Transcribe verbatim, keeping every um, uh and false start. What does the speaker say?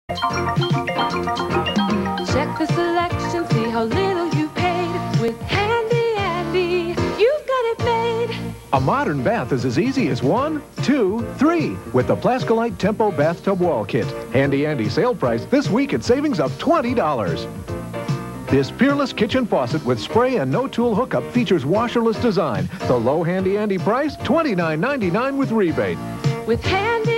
Check the selection, see how little you paid. With Handy Andy, you've got it made. A modern bath is as easy as one, two, three with the Plaskolite Tempo Bathtub Wall Kit. Handy Andy sale price this week at savings of twenty dollars. This peerless kitchen faucet with spray and no-tool hookup features washerless design. The low Handy Andy price, twenty-nine ninety-nine with rebate. With Handy